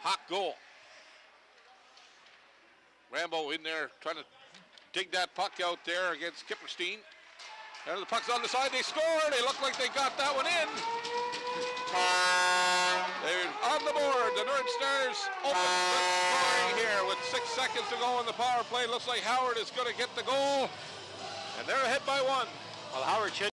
Hawk goal. Rambo in there trying to dig that puck out there against Kipperstein. And the puck's on the side. They score. They look like they got that one in. They're on the board. The Northstars open the scoring here with 6 seconds to go in the power play. Looks like Howard is going to get the goal. And they're ahead by 1. Well, Howard should